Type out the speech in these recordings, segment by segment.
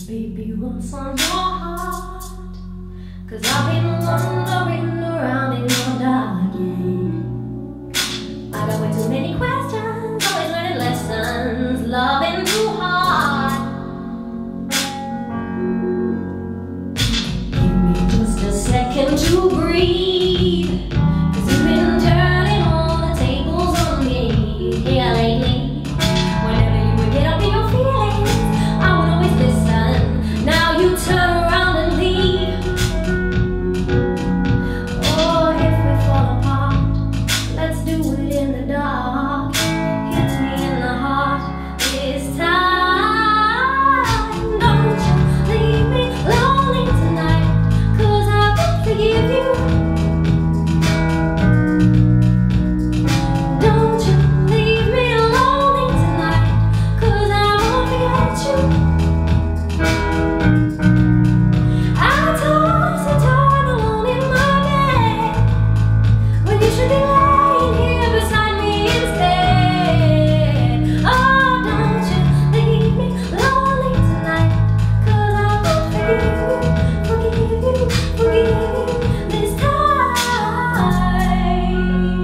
baby, what's on your heart? 'Cause I've been wandering around in your dark, yeah. I got way too many questions, always learning lessons, loving too hard. Give me just a second to breathe, 'cause you've been turning all the tables on me here lately. Whenever you would get up in your feelings, I would always listen. Now you turn around and leave. Oh, if we fall apart, let's do it in the dark. Hit me in the heart this time. Don't you leave me lonely tonight, 'cause I won't forgive you. Don't you leave me lonely tonight, 'cause I won't forget you. I toss and turn alone in my bed, when you should be laying here beside me instead. Oh, don't you leave me lonely tonight, 'cause I won't forgive you this time.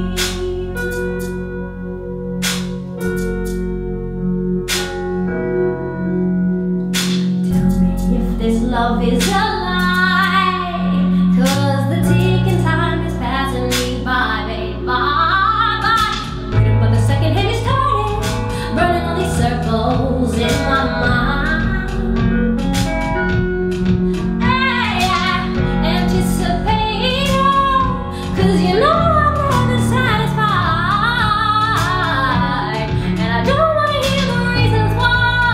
Tell me if this love is a lie, 'cause the ticking time is passing me by, babe, bye. I'm waiting, but the second hand is turning, burning all these circles in my mind. Hey, anticipating, 'cause you know I'm never satisfied, and I don't want to hear the reasons why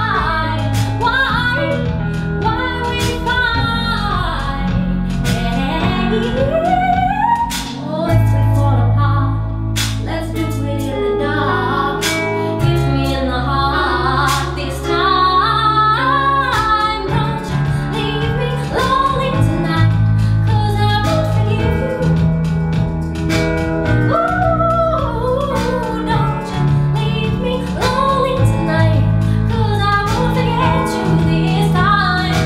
we fight. Hey, oh, if we fall apart, let's do it in the dark. Hit me in the heart this time. Don't you leave me lonely tonight, 'cause I won't forgive you. Ooh, don't you leave me lonely tonight, 'cause I won't forget you this time.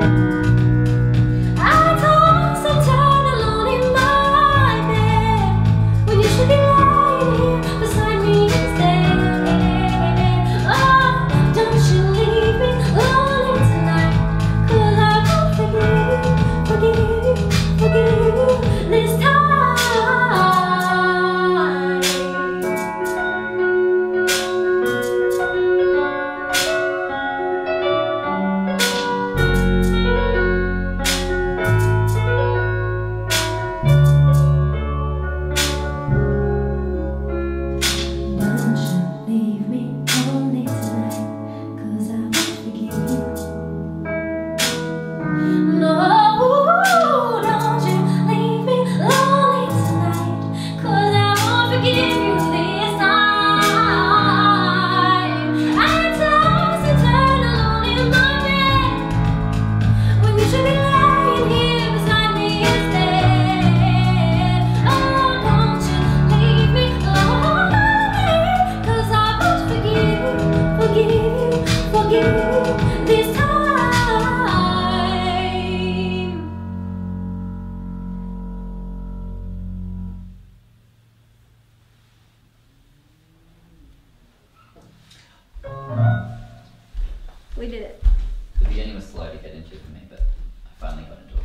I toss and turn alone in my bed, when you should be lying here beside me instead. Oh, don't you leave me lonely tonight, 'cause I won't forgive you this time. Don't you leave me lonely tonight, 'cause I won't forgive you. No, don't you leave me lonely tonight, 'cause I won't forgive you this time. I toss and turn alone in my bed, when you should be lying here beside me instead. Oh, don't you leave me lonely, 'cause I won't forgive you this time. We did it. The beginning was slow to get into for me, but I finally got into it.